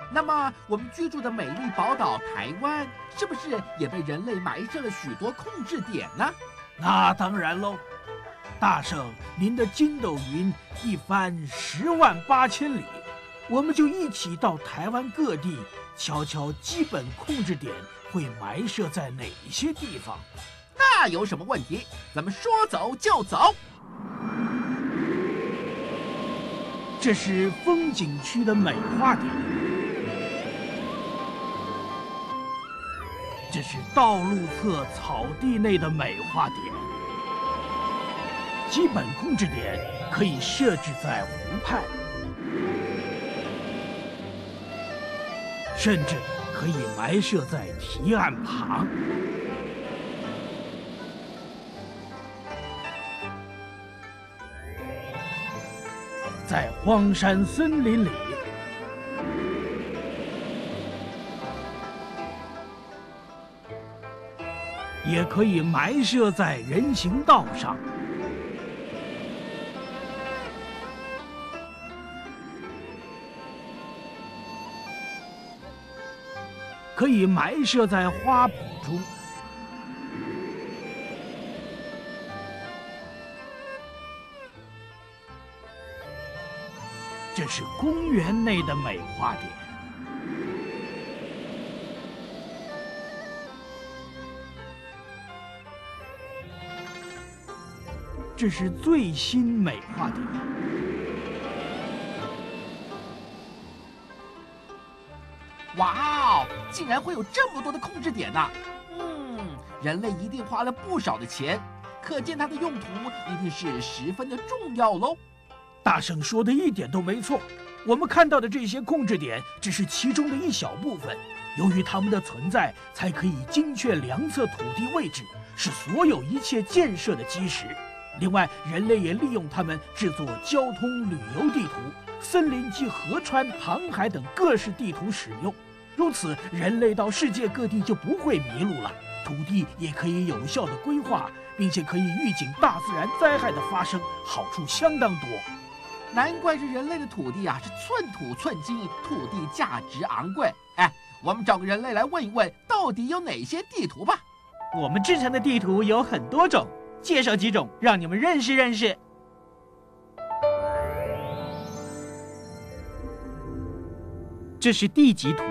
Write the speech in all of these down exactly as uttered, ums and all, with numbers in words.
那么，我们居住的美丽宝岛台湾，是不是也被人类埋设了许多控制点呢？ 那当然喽，大圣，您的筋斗云一翻十万八千里，我们就一起到台湾各地，瞧瞧基本控制点会埋设在哪些地方。 那有什么问题？咱们说走就走。 这是风景区的美化点。这是道路侧草地内的美化点，基本控制点可以设置在湖畔，甚至可以埋设在堤岸旁。在荒山森林里，也可以埋设在人行道上，可以埋设在花圃中，这是公园内的美化点。这是最新美化点。 哇哦，竟然会有这么多的控制点呢！嗯，人类一定花了不少的钱，可见它的用途一定是十分的重要喽。 大圣说的一点都没错，我们看到的这些控制点只是其中的一小部分。由于它们的存在，才可以精确量测土地位置，是所有一切建设的基石。另外，人类也利用它们制作交通、旅游地图、森林及河川、航海等各式地图使用。如此，人类到世界各地就不会迷路了，土地也可以有效的规划，并且可以预警大自然灾害的发生，好处相当多。 难怪这人类的土地啊是寸土寸金，土地价值昂贵。哎，我们找个人类来问一问，到底有哪些地图吧。 我们制成的地图有很多种，介绍几种让你们认识认识。这是地级图，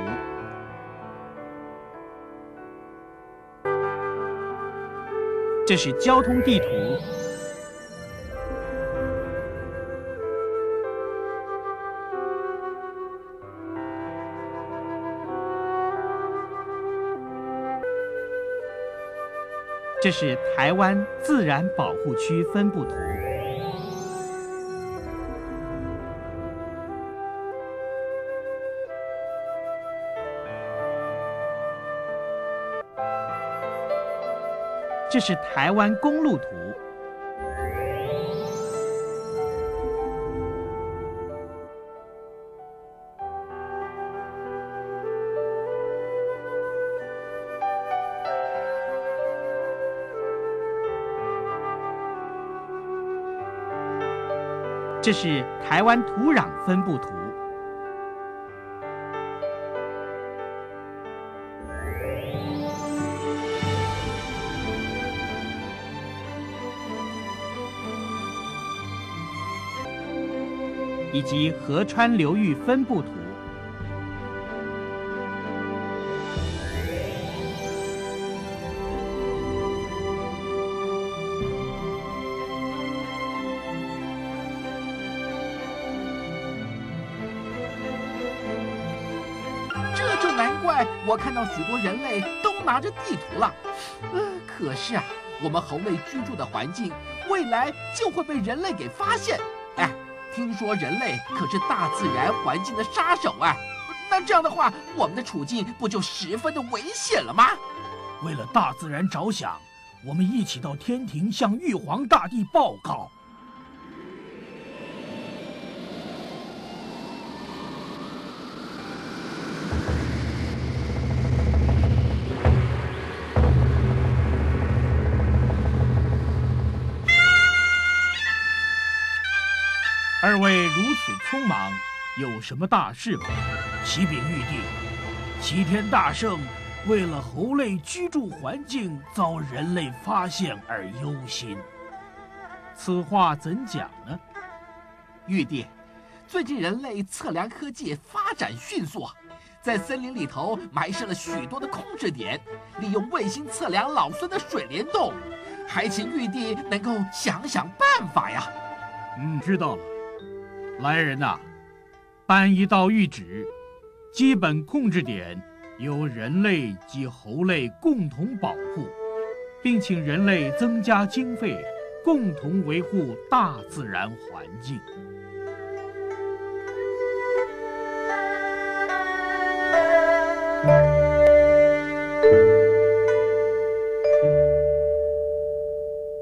这是交通地图，这是台湾自然保护区分布图，这是台湾公路图，这是台湾土壤分布图，以及河川流域分布图。 我看到许多人类都拿着地图了，呃，可是啊，我们猴类居住的环境，未来就会被人类给发现。哎，听说人类可是大自然环境的杀手啊，那这样的话，我们的处境不就十分的危险了吗？ 为了大自然着想，我们一起到天庭向玉皇大帝报告。二位如此匆忙，有什么大事吗？ 启禀玉帝，齐天大圣为了猴类居住环境遭人类发现而忧心。 此话怎讲呢？ 玉帝，最近人类测量科技发展迅速啊，在森林里头埋设了许多的控制点，利用卫星测量老孙的水帘洞，还请玉帝能够想想办法呀。 嗯，知道了。来人呐，颁一道谕旨，基本控制点由人类及猴类共同保护，并请人类增加经费，共同维护大自然环境。